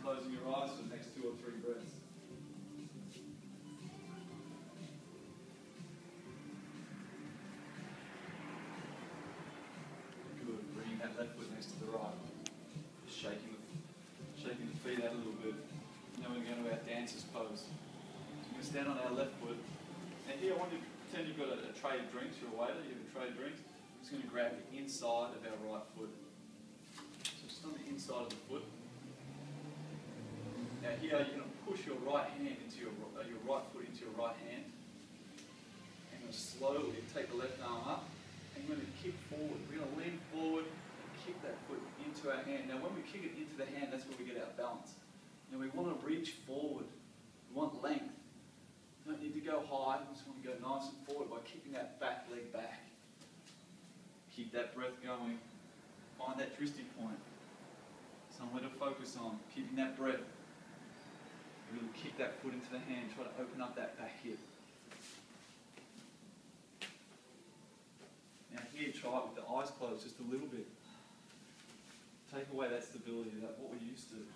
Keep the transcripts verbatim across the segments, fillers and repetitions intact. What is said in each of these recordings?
closing your eyes for the next two or three breaths. Good. Bringing that left foot next to the right. Just shaking the, shaking the feet out a little bit. Now we're going to our dancer's pose. So we're going to stand on our left foot. Now here I want you to pretend you've got a, a tray of drinks. You're a waiter, you have a tray of drinks. I'm just going to grab the inside of our right foot. So just on the inside of the foot. Now here you're going to push your right hand into your, uh, your right foot into your right hand. And you're going to slowly take the left arm up and you're going to kick forward. We're going to lean forward and kick that foot into our hand. Now when we kick it into the hand, that's where we get our balance. Now we want to reach forward. We want length. You don't need to go high, you just want to go nice and forward by kicking that back leg back. Keep that breath going. Find that twisting point. Somewhere to focus on. Keeping that breath. Really kick that foot into the hand. Try to open up that back hip. Now here, try it with the eyes closed just a little bit. Take away that stability, that what we're used to.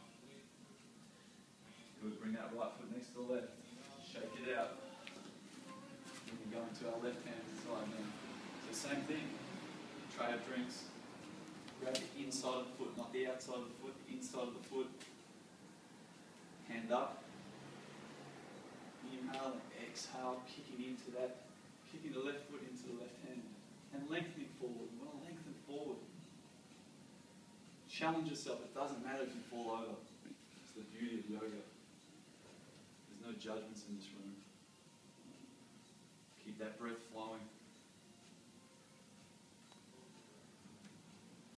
Good. Bring that right foot next to the left. Shake it out. We can go into our left hand side now. So same thing. Tray of drinks. Grab the inside of the foot, not the outside of the foot, the inside of the foot. Hand up. Inhale and exhale, kicking into that, kicking the left foot into the left hand. And lengthening forward. We want to lengthen forward. Challenge yourself. It doesn't matter if you fall over. It's the beauty of yoga. There's no judgments in this room. Keep that breath flowing.